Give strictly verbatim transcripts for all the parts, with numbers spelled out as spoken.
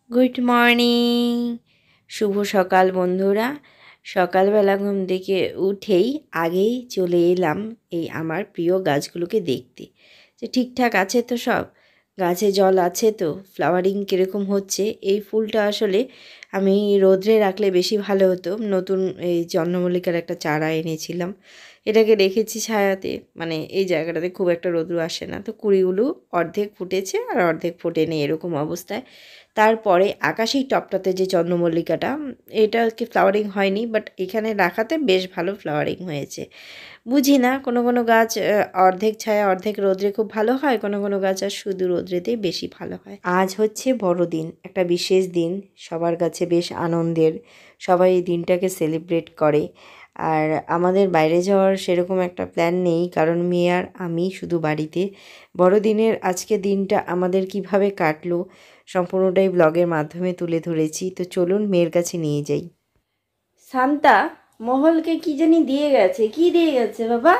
Good morning, শুভ সকাল বন্ধুরা। সকালবেলা ঘুম থেকে উঠেই আগেই চলে এলাম এই আমার প্রিয় গাছগুলোকে দেখতে, যে ঠিকঠাক আছে তো সব, গাছে জল আছে তো, ফ্লাওয়ারিং কীরকম হচ্ছে। এই ফুলটা আসলে আমি রোদ্রে রাখলে বেশি ভালো হতো। নতুন এই চন্দ্রমল্লিকার একটা চারা এনেছিলাম, এটাকে রেখেছি ছায়াতে, মানে এই জায়গাটাতে খুব একটা রোদ্র আসে না, তো কুড়িগুলো অর্ধেক ফুটেছে আর অর্ধেক ফোটেনি এরকম অবস্থায়। তারপরে আকাশেই টপটাতে যে চন্দ্রমল্লিকাটা, এটা কি ফ্লাওয়ারিং হয়নি, বাট এখানে রাখাতে বেশ ভালো ফ্লাওয়ারিং হয়েছে। বুঝি না, কোনো কোনো গাছ অর্ধেক ছায়া অর্ধেক রোদ্রে খুব ভালো হয়, কোনো কোনো গাছ আর শুধু রোদ্রেতেই বেশি ভালো হয়। আজ হচ্ছে বড়দিন, একটা বিশেষ দিন, সবার কাছে বেশ আনন্দের, সবাই এই দিনটাকে সেলিব্রেট করে। আর আমাদের বাইরে যাওয়ার সেরকম একটা প্ল্যান নেই, কারণ মেয়ে আর আমি শুধু বাড়িতে। বড়দিনের আজকে দিনটা আমাদের কিভাবে কাটলো সম্পূর্ণটাই ব্লগের মাধ্যমে তুলে ধরেছি। তো চলুন মেয়ের কাছে নিয়ে যাই। শান্তা মহলকে কি জানি দিয়ে গেছে, কি দিয়ে গেছে বাবা?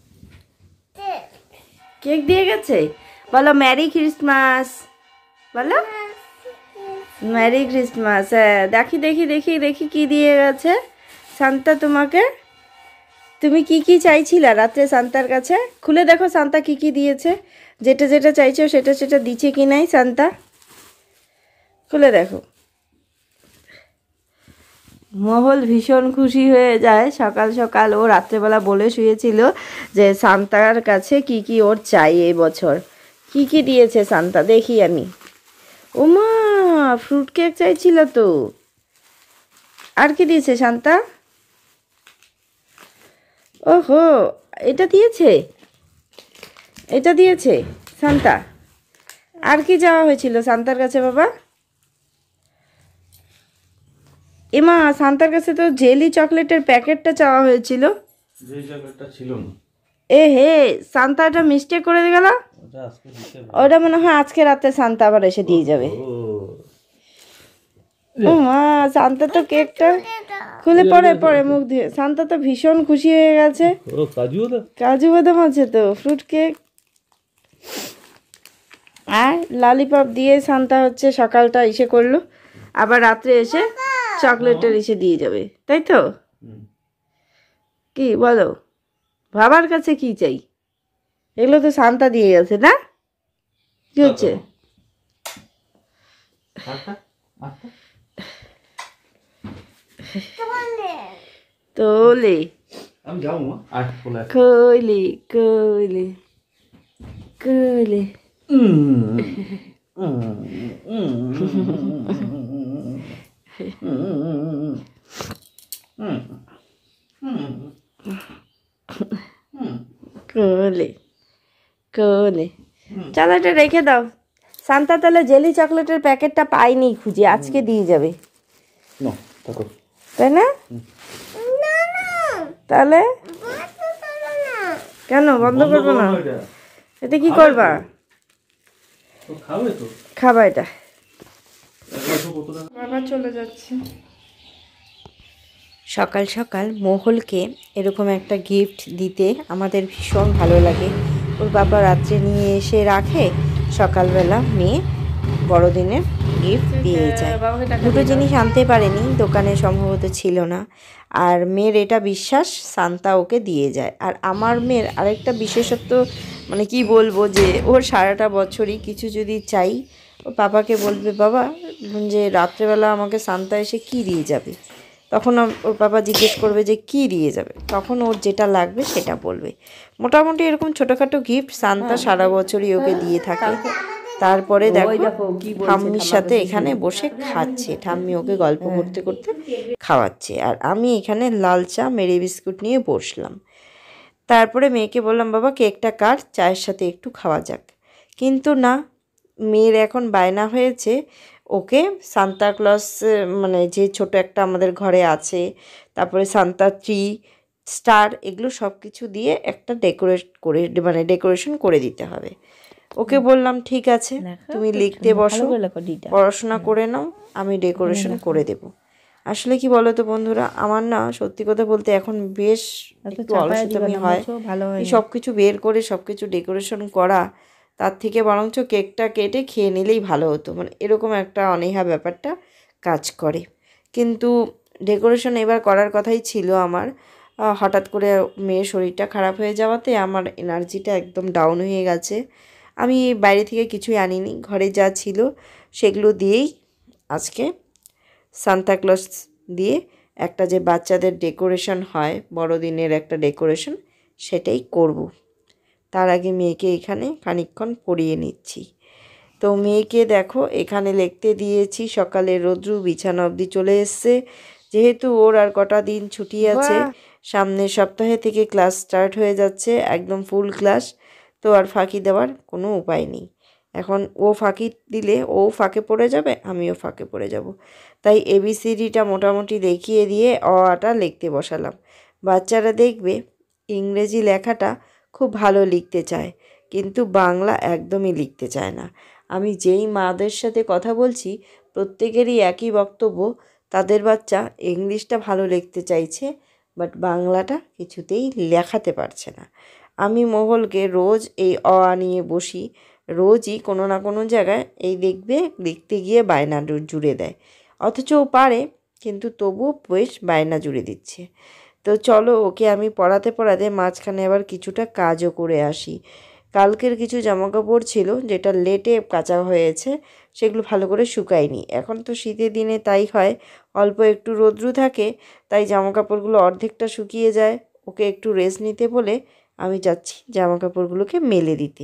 কেক দিয়ে গেছে। বলো ম্যারি ক্রিসমাস, বলো ম্যারি ক্রিসমাস। হ্যাঁ, দেখি দেখি দেখি দেখি কি দিয়ে গেছে শান্তা তোমাকে। তুমি কি কি চাইছিলা রাত্রে শান্তার কাছে? খুলে দেখো শান্তা কি কি দিয়েছে, যেটা যেটা চাইছো সেটা সেটা দিচ্ছে কি নাই শান্তা, খুলে দেখো। মহল ভীষণ খুশি হয়ে যায়। সকাল সকাল ও রাত্রেবেলা বলে শুয়েছিল যে শান্তার কাছে কি কি ওর চাই এই বছর। কি কি দিয়েছে শান্তা দেখি আমি। ওমা, ফ্রুট কেক চাইছিল তো। আর কি দিয়েছে শান্তা? ওহো, এটা দিয়েছে, এটা দিয়েছে শান্তা। আর কি যাওয়া হয়েছিল শান্তার কাছে বাবা? এমা, শান্তার কাছে তো জেলি চকলেটের প্যাকেটটা চাওয়া হয়েছিল। জেলি চকলেটটা ছিল না। এ হে, শান্তা এটা মিস্টেক করে গেল। ওটা মনে হয় আজকে রাতে শান্তা আবার এসে দিয়ে যাবে। ও মা, শান্তা তো কেকটা খুলে পরে পরে মুখ দিয়ে, শান্তা তো ভীষণ খুশি হয়ে গেছে। কাজু বাদাম, কাজু বাদাম আছে তো, ফ্রুট কেক আর ললিপপ দিয়ে শান্তা হচ্ছে সকালটা এসে করলো, আবার রাত্রে এসে চকলেটের এসে দিয়ে যাবে, তাই তো? কি বলো, বাবার কাছে কি চাই? এগুলো তো শান্তা দিয়ে গেছে না? কি হচ্ছে? তোলে কইলে কইলে কইলে কোলে কোলে। চলো এটা রেখে দাও। শান্তা তাহলে জেলি চকলেটের প্যাকেটটা পাইনি খুঁজে, আজকে দিয়ে যাবে, তাই না? তাহলে কেন বন্ধ করবো না? এটা কি করবা? খাবা এটা। বাবা চলে যাচ্ছে। সকাল সকাল মহলকে এরকম একটা গিফট দিতে আমাদের ভীষণ ভালো লাগে। ওর বাবা রাত্রে নিয়ে এসে রাখে, সকালবেলা মেয়ে বড়দিনের গিফট দিয়ে যায়। দুটো জিনিস আনতে পারেনি, দোকানে সম্ভবত ছিল না। আর মেয়ের এটা বিশ্বাস শান্তা ওকে দিয়ে যায়। আর আমার মেয়ের আরেকটা বিশেষত্ব, মানে কি বলবো, যে ওর সারাটা বছরই কিছু যদি চাই, ও পাপাকে বলবে বাবা যে রাত্রেবেলা আমাকে শান্তা এসে কি দিয়ে যাবে, তখন ওর বাবা জিজ্ঞেস করবে যে কি দিয়ে যাবে, তখন ওর যেটা লাগবে সেটা বলবে। মোটামুটি এরকম ছোটোখাটো গিফট শান্তা সারা বছরই ওকে দিয়ে থাকে। তারপরে দেখো ঠাম্মির সাথে এখানে বসে খাচ্ছে, ঠাম্মি ওকে গল্প করতে করতে খাওয়াচ্ছে, আর আমি এখানে লাল চা মেরি বিস্কুট নিয়ে বসলাম। তারপরে মেয়েকে বললাম বাবা কেকটা কাট, চায়ের সাথে একটু খাওয়া যাক। কিন্তু না, মেয়ের এখন বায়না হয়েছে ওকে সান্তা ক্লজ, মানে যে ছোট একটা আমাদের ঘরে আছে, তারপরে সান্তা ট্রি, স্টার, এগুলো সব কিছু দিয়ে একটা ডেকোরেট করে, মানে ডেকোরেশন করে দিতে হবে। ওকে বললাম ঠিক আছে, তুমি লিখতে বসো, পড়াশোনা করে নাও, আমি ডেকোরেশন করে দেব। আসলে কি বলো তো বন্ধুরা, আমার না সত্যি কথা বলতে এখন বেশ একটু অলসতামি হয়, এই সব কিছু বের করে সব কিছু ডেকোরেশন করা তার থেকে বরঞ্চ কেকটা কেটে খেয়ে নিলেই ভালো হতো, মানে এরকম একটা অনীহা ব্যাপারটা কাজ করে। কিন্তু ডেকোরেশন এবার করার কথাই ছিল আমার, হঠাৎ করে মেয়ের শরীরটা খারাপ হয়ে যাওয়াতে আমার এনার্জিটা একদম ডাউন হয়ে গেছে। আমি বাইরে থেকে কিছুই আনিনি, ঘরে যা ছিল সেগুলো দিয়েই আজকে সান্তাক্লজ দিয়ে একটা যে বাচ্চাদের ডেকোরেশন হয় বড়দিনের একটা ডেকোরেশন সেটাই করব। তার আগে মেয়েকে এখানে খানিকক্ষণ পড়িয়ে নিচ্ছি। তো মেয়েকে দেখো এখানে লিখতে দিয়েছি, সকালে রোদ্রু বিছানা অবধি চলে এসছে। যেহেতু ওর আর কটা দিন ছুটি আছে, সামনের সপ্তাহে থেকে ক্লাস স্টার্ট হয়ে যাচ্ছে, একদম ফুল ক্লাস, তো আর ফাঁকি দেওয়ার কোনো উপায় নেই। এখন ও ফাঁকি দিলে ও ফাঁকে পড়ে যাবে, আমিও ফাঁকে পড়ে যাব। তাই এবিসিডিটা মোটামুটি দেখিয়ে দিয়ে অ আটা লিখতে বসালাম। বাচ্চারা দেখবে ইংরেজি লেখাটা খুব ভালো লিখতে চায়, কিন্তু বাংলা একদমই লিখতে চায় না। আমি যেই মাদের সাথে কথা বলছি প্রত্যেকেরই একই বক্তব্য, তাদের বাচ্চা ইংলিশটা ভালো লিখতে চাইছে, বাট বাংলাটা কিছুতেই লেখাতে পারছে না। আমি মহলকে রোজ এই অ আ নিয়ে বসি, রোজই কোনো না কোনো জায়গায় এই দেখবে লিখতে গিয়ে বায়না জুড়ে দেয়, অথচ ও পারে কিন্তু তবুও বেশ বায়না জুড়ে দিচ্ছে। তো চলো ওকে আমি পড়াতে পড়াতে মাঝখানে আবার কিছুটা কাজও করে আসি। কালকের কিছু জামাকাপড় ছিল যেটা লেটে কাচা হয়েছে, সেগুলো ভালো করে শুকায়নি। এখন তো শীতের দিনে তাই হয়, অল্প একটু রোদ্রু থাকে, তাই জামাকাপড়গুলো অর্ধেকটা শুকিয়ে যায়। ওকে একটু রেস্ট নিতে বলে আমি যাচ্ছি জামাকাপড়গুলোকে মেলে দিতে।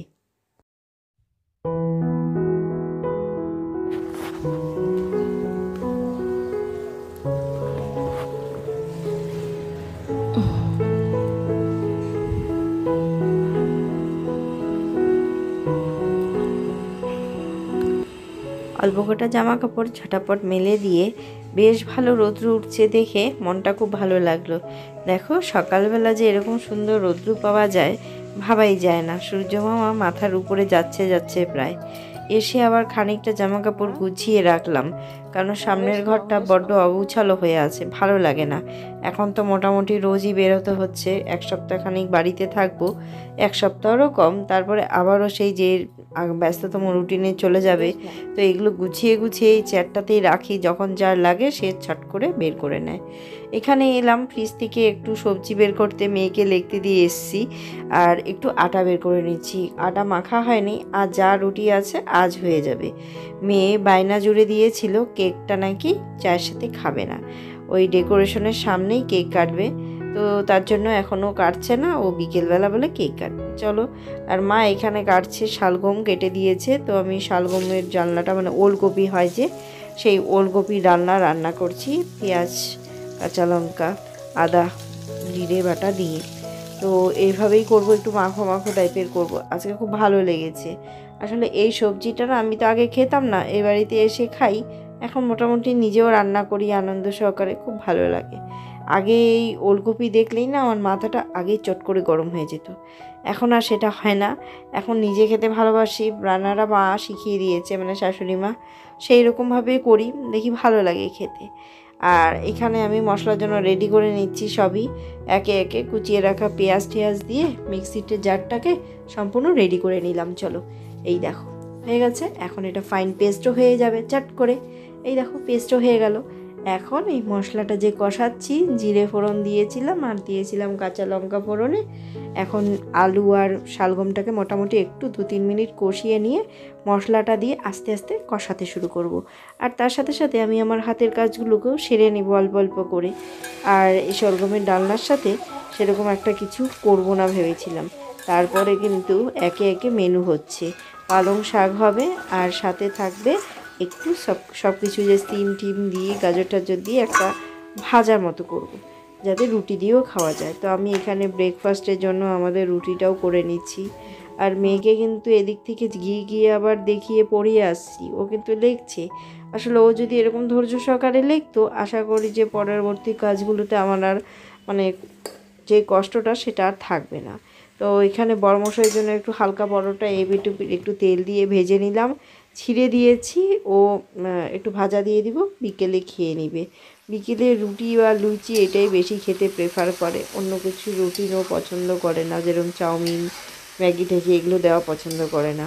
অল্প কটা জামা কাপড় ঝটাপট মেলে দিয়ে বেশ ভালো রৌদ্র উঠছে দেখে মনটা খুব ভালো লাগলো। দেখো সকালবেলা যে এরকম সুন্দর রৌদ্র পাওয়া যায় ভাবাই যায় না। সূর্য মামা মাথার উপরে যাচ্ছে যাচ্ছে প্রায়। এসে আবার খানিকটা জামা কাপড় গুছিয়ে রাখলাম, কারণ সামনের ঘরটা বড্ড অগুছালো হয়ে আছে, ভালো লাগে না। এখন তো মোটামুটি রোজই বেরোতে হচ্ছে, এক সপ্তাহ খানিক বাড়িতে থাকবো, এক সপ্তাহেরও কম, তারপরে আবারও সেই যে ব্যস্ততম রুটিনে চলে যাবে। তো এগুলো গুছিয়ে গুছিয়ে এই চেয়ারটাতেই রাখি, যখন যার লাগে সে ছট করে বের করে নেয়। এখানে এলাম ফ্রিজ থেকে একটু সবজি বের করতে, মেয়েকে লিখতে দিয়ে এসছি, আর একটু আটা বের করে নিচ্ছি। আটা মাখা হয়নি, আর যা রুটি আছে আজ হয়ে যাবে। মেয়ে বায়না জুড়ে দিয়েছিল কেকটা নাকি চায়ের সাথে খাবে না, ওই ডেকোরেশনের সামনেই কেক কাটবে, তো তার জন্য এখনও কাটছে না, ও বিকেলবেলা বলে কেক কাটবে। চলো, আর মা এখানে কাটছে, শালগম কেটে দিয়েছে, তো আমি শালগমের ডালনাটা, মানে ওলকপি হয় যে, সেই ওলকপি ডালনা রান্না করছি পেঁয়াজ, কাঁচা লঙ্কা, আদা, জিরে বাটা দিয়ে। তো এইভাবেই করব, একটু মাখো মাখো টাইপের করব। আজকে খুব ভালো লেগেছে। আসলে এই সবজিটা না আমি তো আগে খেতাম না, এই বাড়িতে এসে খাই, এখন মোটামুটি নিজেও রান্না করি আনন্দ সহকারে, খুব ভালো লাগে। আগে এই ওলকপি দেখলেই না আমার মাথাটা আগেই চট করে গরম হয়ে যেত, এখন আর সেটা হয় না। এখন নিজে খেতে ভালোবাসি, রান্নাটা মা শিখিয়ে দিয়েছে, মানে শাশুড়ি মা, সেই রকমভাবে করি, দেখি ভালো লাগে খেতে। আর এখানে আমি মশলার জন্য রেডি করে নিচ্ছি সবই, একে একে কুচিয়ে রাখা পেঁয়াজ টেয়াজ দিয়ে মিক্সিতে জারটাকে সম্পূর্ণ রেডি করে নিলাম। চলো, এই দেখো হয়ে গেছে, এখন এটা ফাইন পেস্টও হয়ে যাবে চট করে। এই দেখো পেস্টও হয়ে গেল। এখন এই মশলাটা যে কষাচ্ছি, জিরে ফোড়ন দিয়েছিলাম আর দিয়েছিলাম কাঁচা লঙ্কা ফোড়নে। এখন আলু আর শালগমটাকে মোটামুটি একটু দু তিন মিনিট কষিয়ে নিয়ে মশলাটা দিয়ে আস্তে আস্তে কষাতে শুরু করব। আর তার সাথে সাথে আমি আমার হাতের কাজগুলোকেও সেরে নিব অল্প অল্প করে। আর এই শালগমের ডালনার সাথে সেরকম একটা কিছু করব না ভেবেছিলাম, তারপরে কিন্তু একে একে মেনু হচ্ছে। পালং শাক হবে, আর সাথে থাকবে একটু সব সব কিছু যে স্টিম টিম দিয়ে গাজর টাজর দিয়ে একটা ভাজার মতো করব, যাতে রুটি দিয়েও খাওয়া যায়। তো আমি এখানে ব্রেকফাস্টের জন্য আমাদের রুটিটাও করে নিচ্ছি। আর মেয়েকে কিন্তু এদিক থেকে গিয়ে গিয়ে আবার দেখিয়ে পড়িয়ে আসছি, ও কিন্তু লিখছে। আসলে ও যদি এরকম ধৈর্য সহকারে লিখতো, আশা করি যে পরবর্তী কাজগুলোতে আমার আর মানে যে কষ্টটা সেটা আর থাকবে না। তো এখানে বড়মশাইয়ের জন্য একটু হালকা পরোটা এবিটু একটু তেল দিয়ে ভেজে নিলাম, ছিঁড়ে দিয়েছি, ও একটু ভাজা দিয়ে দিব, বিকেলে খেয়ে নিবে। বিকেলে রুটি বা লুচি এটাই বেশি খেতে প্রেফার করে, অন্য কিছু রুটিনও পছন্দ করে না, যেরকম চাউমিন ম্যাগি ট্যাগি এগুলো দেওয়া পছন্দ করে না।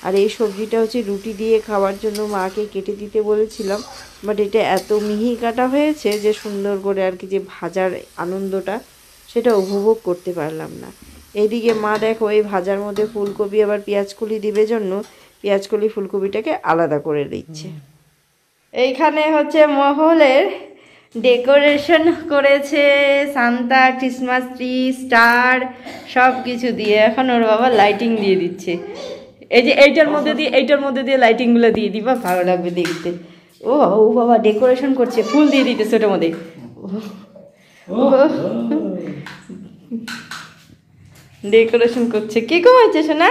আর এই সবজিটা হচ্ছে রুটি দিয়ে খাওয়ার জন্য মাকে কেটে দিতে বলেছিলাম, বাট এটা এত মিহি কাটা হয়েছে যে সুন্দর করে আর কি যে ভাজার আনন্দটা সেটা উপভোগ করতে পারলাম না। এইদিকে মা দেখো এই ভাজার মধ্যে ফুলকপি আবার পেঁয়াজকলি দিবে জন্য পেঁয়াজকলি ফুলকপিটাকে আলাদা করে দিচ্ছে। এইখানে হচ্ছে মহলের ডেকোরেশন করেছে সান্তা ক্রিসমাস ট্রি স্টার সব কিছু দিয়ে। এখন ওর বাবা লাইটিং দিয়ে দিচ্ছে। এই যে এইটার মধ্যে দিয়ে এইটার মধ্যে দিয়ে লাইটিংগুলো দিয়ে দিবা, ভালো লাগবে দেখতে। ও ও বাবা ডেকোরেশন করছে, ফুল দিয়ে দিতেছে ওটার মধ্যে। ডেকোরেশন করছে। কি কমাচ্ছে শোনা?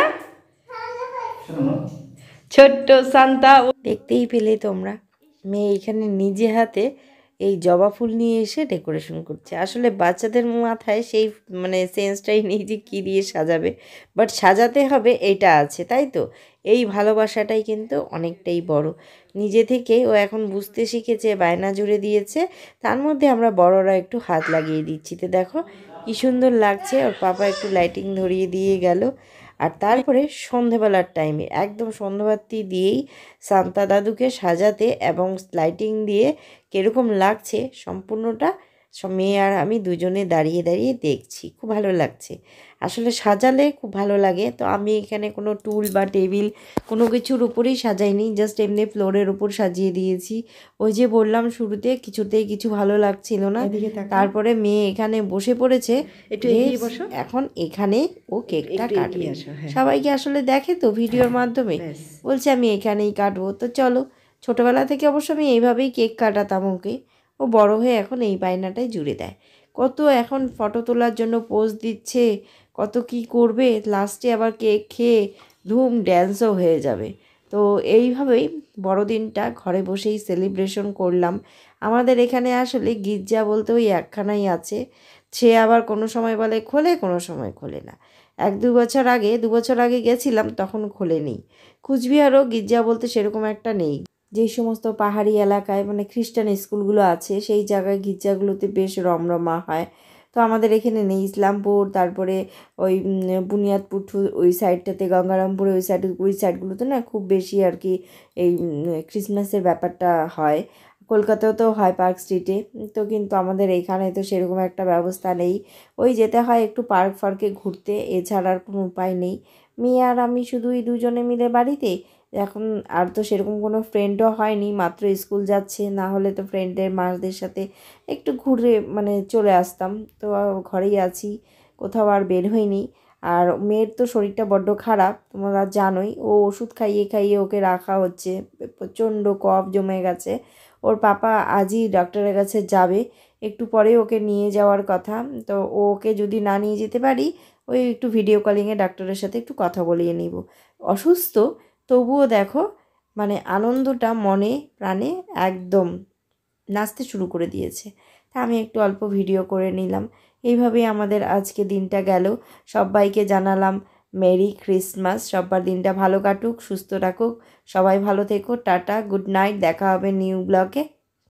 ছোট্ট সান্তা। দেখতেই পেলে তোমরা, মেয়ে এখানে নিজে হাতে এই জবা ফুল নিয়ে এসে ডেকোরেশন করছে। আসলে বাচ্চাদের মাথায় সেই মানে সেন্সটাই নেই যে কী দিয়ে সাজাবে, বাট সাজাতে হবে এটা আছে, তাই তো? এই ভালোবাসাটাই কিন্তু অনেকটাই বড়। নিজে থেকে ও এখন বুঝতে শিখেছে, বায়না জুড়ে দিয়েছে, তার মধ্যে আমরা বড়রা একটু হাত লাগিয়ে দিচ্ছি। তো দেখো কী সুন্দর লাগছে। ওর পাপা একটু লাইটিং ধরিয়ে দিয়ে গেল। আর তারপরে সন্ধেবেলার টাইমে একদম সন্ধ্যাবাতি দিয়েই সান্তা দাদুকে সাজাতে এবং লাইটিং দিয়ে কীরকম লাগছে সম্পূর্ণটা সব মেয়ে আর আমি দুজনে দাঁড়িয়ে দাঁড়িয়ে দেখছি। খুব ভালো লাগছে। আসলে সাজালে খুব ভালো লাগে। তো আমি এখানে কোনো টুল বা টেবিল কোনো কিছুর উপরেই সাজাইনি, জাস্ট এমনি ফ্লোরের উপর সাজিয়ে দিয়েছি। ওই যে বললাম শুরুতে কিছুতেই কিছু ভালো লাগছিল না, তারপরে মেয়ে এখানে বসে পড়েছে। একটু এগিয়ে বসো। এখন এখানে ও কেকটা একটু কাটবে। এগিয়ে আসো, হ্যাঁ। সবাইকে আসলে দেখে তো ভিডিওর মাধ্যমে, ব্যাস। বলছে আমি এখানেই কাটবো। তো চলো, ছোটোবেলা থেকে অবশ্য আমি এইভাবেই কেক কাটাতাম ওকে। ও বড় হয়ে এখন এই বায়নাটাই জুড়ে দেয়। কত এখন ফটো তোলার জন্য পোজ দিচ্ছে, কত কি করবে, লাস্টে আবার কেক খেয়ে ধুম ড্যান্সও হয়ে যাবে। তো এইভাবেই বড়দিনটা ঘরে বসেই সেলিব্রেশন করলাম। আমাদের এখানে আসলে গির্জা বলতে ওই একখানাই আছে, সে আবার কোনো সময় বলে খোলে, কোনো সময় খোলে না। এক দু বছর আগে দু বছর আগে গেছিলাম, তখন খোলেনি। কুচবিহারও গির্জা বলতে সেরকম একটা নেই। যেই সমস্ত পাহাড়ি এলাকায় মানে খ্রিস্টান স্কুলগুলো আছে সেই জায়গায় গির্জাগুলোতে বেশ রমরমা হয়। তো আমাদের এখানে নেই। ইসলামপুর, তারপরে ওই বুনিয়াদপুর ওই সাইডটাতে, গঙ্গারামপুরে ওই সাইড ওই সাইডগুলোতে না খুব বেশি আর কি এই ক্রিসমাসের ব্যাপারটা হয়। কলকাতাও তো হয় পার্ক স্ট্রিটে, তো কিন্তু আমাদের এখানে তো সেরকম একটা ব্যবস্থা নেই। ওই যেতে হয় একটু পার্ক ফার্কে ঘুরতে, এছাড়া আর কোনো উপায় নেই। মেয়ে আর আমি শুধুই দুজনে মিলে বাড়িতে এখন। আর তো সেরকম কোনো ফ্রেন্ডও হয়নি, মাত্র স্কুল যাচ্ছে, না হলে তো ফ্রেন্ডের মাদের সাথে একটু ঘুরে মানে চলে আসতাম। তো ঘরেই আছি, কোথাও আর বের হইনি। আর মেয়ের তো শরীরটা বড্ড খারাপ, তোমরা জানোই। ও ওষুধ খাইয়ে খাইয়ে ওকে রাখা হচ্ছে, প্রচণ্ড কফ জমে গেছে। ওর পাপা আজই ডক্টরের কাছে যাবে, একটু পরে ওকে নিয়ে যাওয়ার কথা। তো ওকে যদি না নিয়ে যেতে পারি, ওই একটু ভিডিও কলিংয়ে ডাক্তারের সাথে একটু কথা বলিয়ে নিব। অসুস্থ তবুও দেখো মানে আনন্দটা মনে প্রাণে একদম নাচতে শুরু করে দিয়েছে। তা আমি একটু অল্প ভিডিও করে নিলাম। এইভাবেই আমাদের আজকে দিনটা গেল। সবাইকে জানালাম মেরি ক্রিসমাস। সবার দিনটা ভালো কাটুক, সুস্থ রাখুক, সবাই ভালো থেকো। টাটা, গুড নাইট, দেখা হবে নিউ ব্লগে।